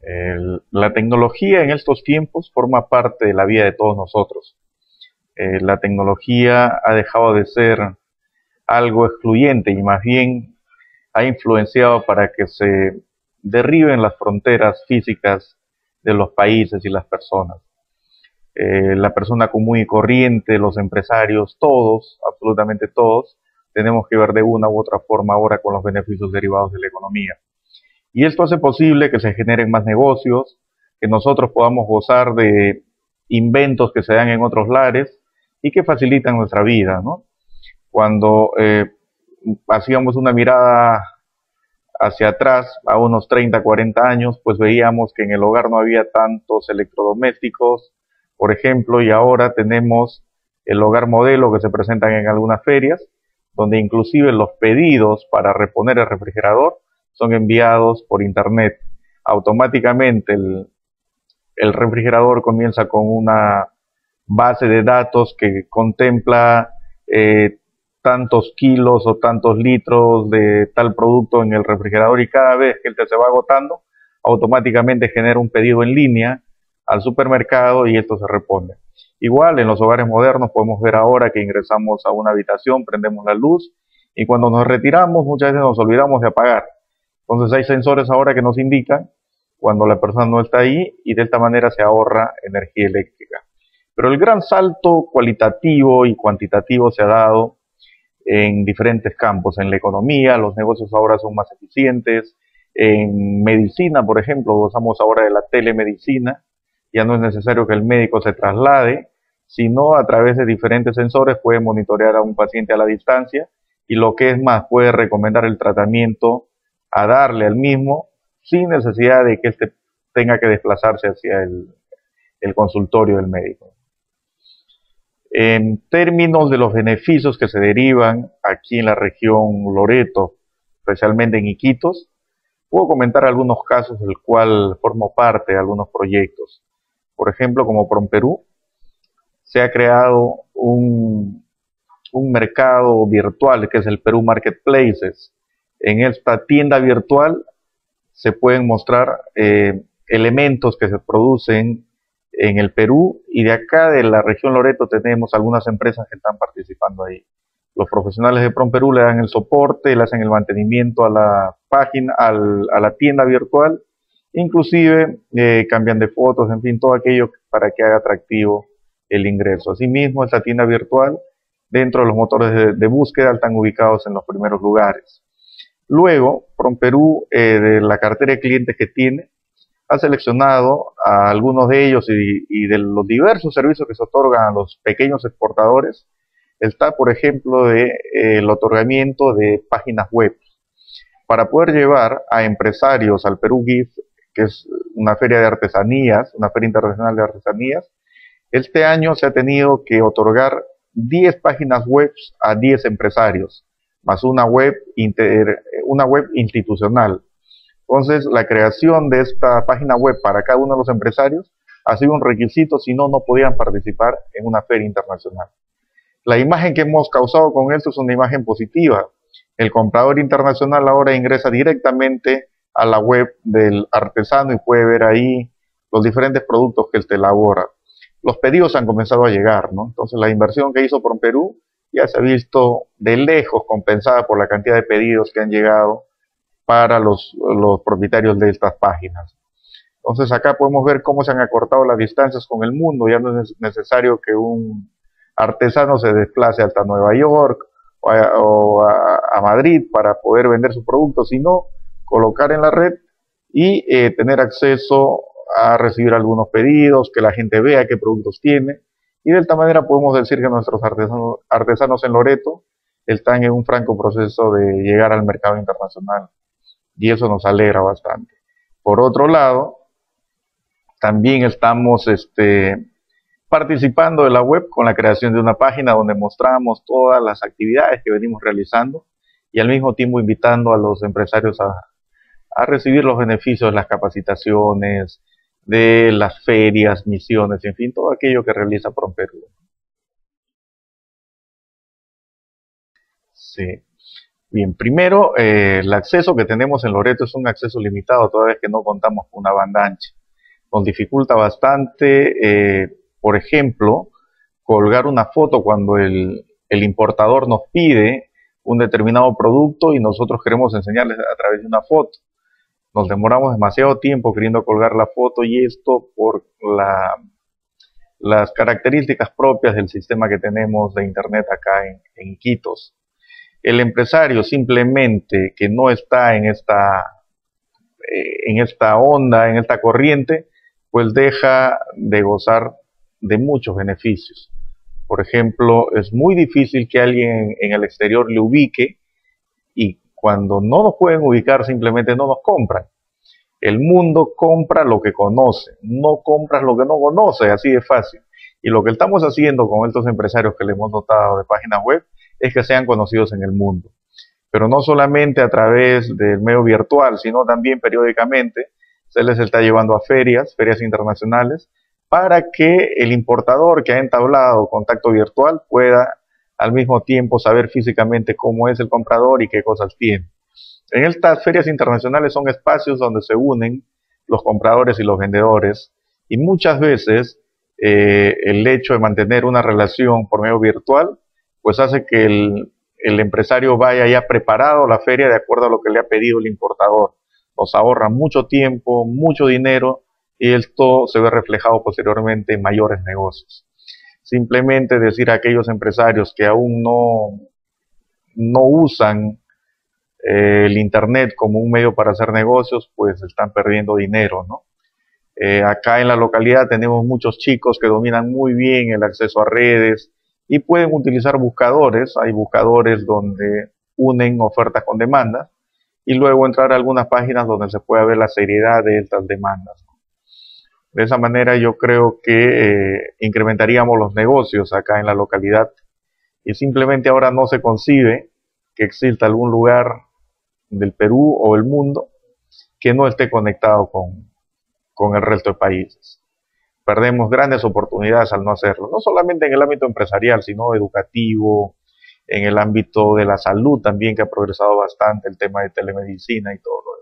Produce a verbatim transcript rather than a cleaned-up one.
El- la tecnología en estos tiempos forma parte de la vida de todos nosotros. Eh, la tecnología ha dejado de ser algo excluyente y más bien ha influenciado para que se derriben las fronteras físicas de los países y las personas. Eh, la persona común y corriente, los empresarios, todos, absolutamente todos, tenemos que ver de una u otra forma ahora con los beneficios derivados de la economía. Y esto hace posible que se generen más negocios, que nosotros podamos gozar de inventos que se dan en otros lares y que facilitan nuestra vida, ¿no? Cuando eh, hacíamos una mirada hacia atrás, a unos treinta, cuarenta años, pues veíamos que en el hogar no había tantos electrodomésticos, por ejemplo, y ahora tenemos el hogar modelo que se presentan en algunas ferias, donde inclusive los pedidos para reponer el refrigerador son enviados por internet. Automáticamente el, el refrigerador comienza con una base de datos que contempla eh, tantos kilos o tantos litros de tal producto en el refrigerador, y cada vez que el se va agotando, automáticamente genera un pedido en línea al supermercado y esto se repone. Igual en los hogares modernos podemos ver ahora que ingresamos a una habitación, prendemos la luz y cuando nos retiramos muchas veces nos olvidamos de apagar. Entonces hay sensores ahora que nos indican cuando la persona no está ahí y de esta manera se ahorra energía eléctrica. Pero el gran salto cualitativo y cuantitativo se ha dado en diferentes campos. En la economía, los negocios ahora son más eficientes. En medicina, por ejemplo, gozamos ahora de la telemedicina. Ya no es necesario que el médico se traslade, sino a través de diferentes sensores puede monitorear a un paciente a la distancia y lo que es más, puede recomendar el tratamiento a darle al mismo sin necesidad de que éste tenga que desplazarse hacia el, el consultorio del médico. En términos de los beneficios que se derivan aquí en la región Loreto, especialmente en Iquitos, puedo comentar algunos casos del cual formo parte de algunos proyectos. Por ejemplo, como PromPerú, se ha creado un, un mercado virtual que es el Perú Marketplaces. En esta tienda virtual se pueden mostrar eh, elementos que se producen en el Perú, y de acá de la región Loreto tenemos algunas empresas que están participando ahí. Los profesionales de PromPerú le dan el soporte, le hacen el mantenimiento a la página, al, a la tienda virtual, inclusive eh, cambian de fotos, en fin, todo aquello para que haga atractivo el ingreso. Asimismo, esta tienda virtual, dentro de los motores de, de búsqueda, están ubicados en los primeros lugares. Luego, PromPerú, eh, de la cartera de clientes que tiene, ha seleccionado a algunos de ellos y, y de los diversos servicios que se otorgan a los pequeños exportadores. Está, por ejemplo, de, eh, el otorgamiento de páginas web para poder llevar a empresarios al Perú Gift, que es una feria de artesanías, una feria internacional de artesanías. Este año se ha tenido que otorgar diez páginas web a diez empresarios, más una web, inter, una web institucional. Entonces, la creación de esta página web para cada uno de los empresarios ha sido un requisito, si no, no podían participar en una feria internacional. La imagen que hemos causado con esto es una imagen positiva. El comprador internacional ahora ingresa directamente a la web del artesano y puede ver ahí los diferentes productos que él te elabora. Los pedidos han comenzado a llegar, ¿no? Entonces, la inversión que hizo PromPerú ya se ha visto de lejos compensada por la cantidad de pedidos que han llegado para los, los propietarios de estas páginas. Entonces acá podemos ver cómo se han acortado las distancias con el mundo. Ya no es necesario que un artesano se desplace hasta Nueva York o a, o a, a Madrid para poder vender su producto, sino colocar en la red y eh, tener acceso a recibir algunos pedidos, que la gente vea qué productos tiene, y de esta manera podemos decir que nuestros artesanos, artesanos en Loreto están en un franco proceso de llegar al mercado internacional. Y eso nos alegra bastante. Por otro lado, también estamos este, participando de la web con la creación de una página donde mostramos todas las actividades que venimos realizando y al mismo tiempo invitando a los empresarios a, a recibir los beneficios de las capacitaciones, de las ferias, misiones, en fin, todo aquello que realiza PromPerú. Sí. Bien, primero, eh, el acceso que tenemos en Loreto es un acceso limitado, toda vez que no contamos con una banda ancha. Nos dificulta bastante, eh, por ejemplo, colgar una foto cuando el, el importador nos pide un determinado producto y nosotros queremos enseñarles a través de una foto. Nos demoramos demasiado tiempo queriendo colgar la foto, y esto por la, las características propias del sistema que tenemos de internet acá en, en Iquitos. El empresario simplemente que no está en esta, eh, en esta onda, en esta corriente, pues deja de gozar de muchos beneficios. Por ejemplo, es muy difícil que alguien en el exterior le ubique, y cuando no nos pueden ubicar simplemente no nos compran. El mundo compra lo que conoce, no compras lo que no conoce, así de fácil. Y lo que estamos haciendo con estos empresarios que le hemos dotado de páginas web es que sean conocidos en el mundo. Pero no solamente a través del medio virtual, sino también periódicamente se les está llevando a ferias, ferias internacionales, para que el importador que ha entablado contacto virtual pueda al mismo tiempo saber físicamente cómo es el comprador y qué cosas tiene. En estas ferias internacionales son espacios donde se unen los compradores y los vendedores, y muchas veces eh, el hecho de mantener una relación por medio virtual pues hace que el, el empresario vaya ya preparado a la feria de acuerdo a lo que le ha pedido el importador. Nos ahorra mucho tiempo, mucho dinero, y esto se ve reflejado posteriormente en mayores negocios. Simplemente decir a aquellos empresarios que aún no, no usan eh, el internet como un medio para hacer negocios, pues están perdiendo dinero, ¿no? Eh, acá en la localidad tenemos muchos chicos que dominan muy bien el acceso a redes y pueden utilizar buscadores. Hay buscadores donde unen ofertas con demandas, y luego entrar a algunas páginas donde se puede ver la seriedad de estas demandas. De esa manera yo creo que eh, incrementaríamos los negocios acá en la localidad, y simplemente ahora no se concibe que exista algún lugar del Perú o el mundo que no esté conectado con, con el resto de países. Perdemos grandes oportunidades al no hacerlo, no solamente en el ámbito empresarial, sino educativo, en el ámbito de la salud también, que ha progresado bastante el tema de telemedicina y todo lo demás.